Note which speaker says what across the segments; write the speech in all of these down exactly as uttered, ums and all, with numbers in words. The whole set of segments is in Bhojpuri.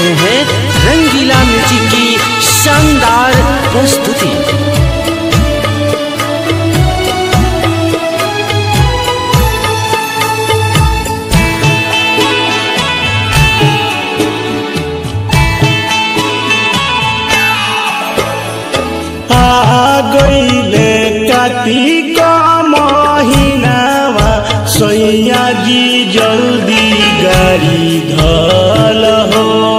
Speaker 1: रहे हैं रंगीला म्यूजिक की शानदार प्रस्तुति।
Speaker 2: आ गईले कार्तिक महीनावा सैया जी जल्दी गाड़ी धल हो,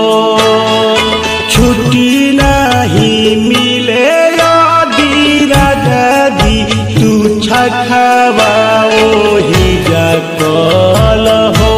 Speaker 2: छुट्टी नहीं मिले यदि राजा दी तू छठवा ओही जा कल हो।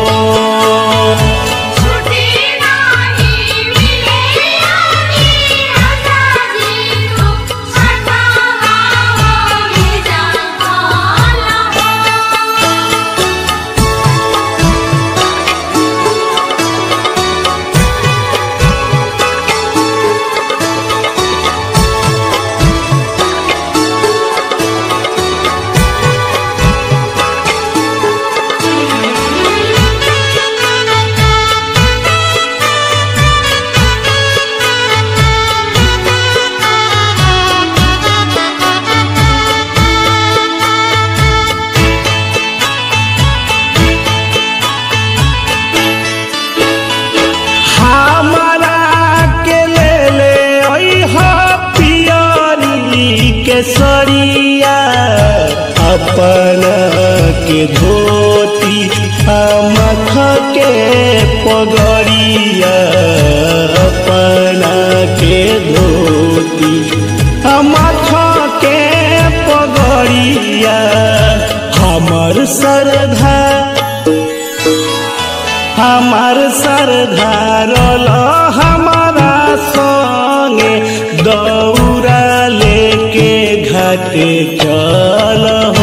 Speaker 2: केसरिया अपना के धोती मख के पगड़िया, अपना के धोती मख के पगड़िया। हमर श्रद्धा हमर श्रद्धा रल हमारा संगे दौरा लेके घाटे चल हो।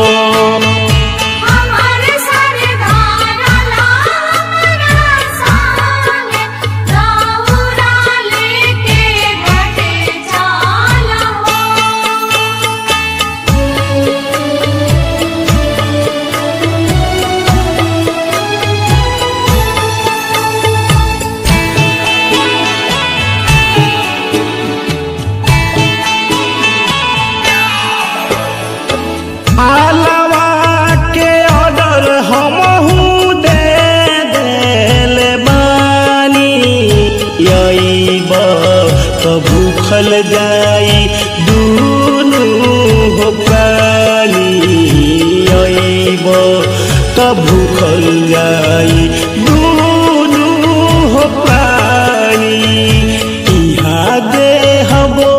Speaker 2: आलवा के ऑर्डर हमहू दे देले बानी, यईब तो भूखल जाई दुनू हो प्राणी, यईब तो भूखल जाई दुनू हो प्राणी। इहा दे हबो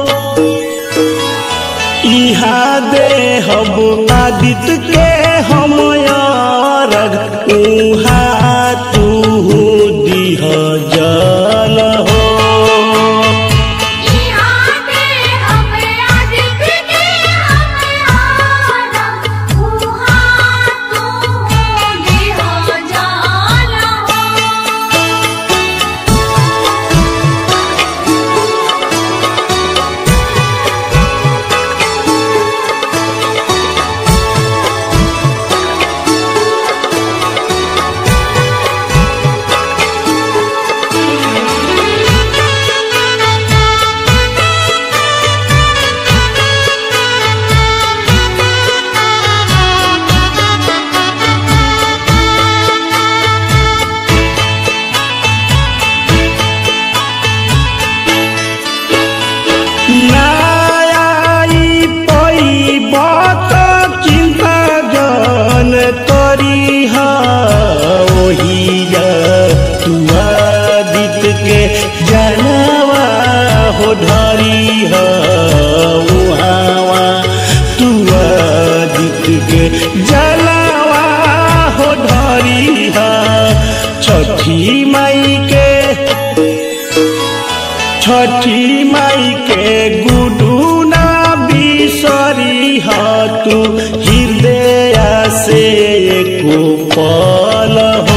Speaker 2: इहा दे हबो आदित्य के हम यारग, उहा तू दिह जल हो। जनवा हो ढरी हवा तू आदित के जलवा हो ढरी हा। छठी माई के छठी माई के गुडू ना बिसरी हा, तू हृदय से एको पल हो।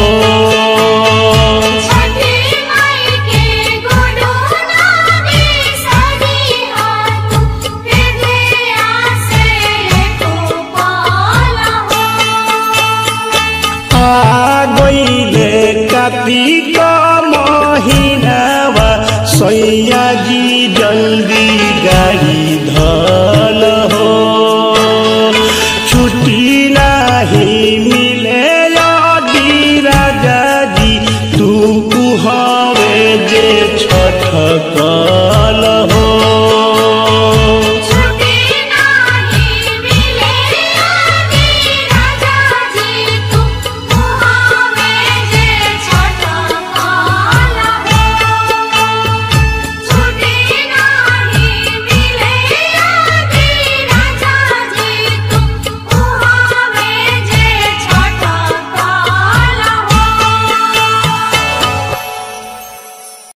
Speaker 2: कार्तिक महीना जल्दी गाड़ी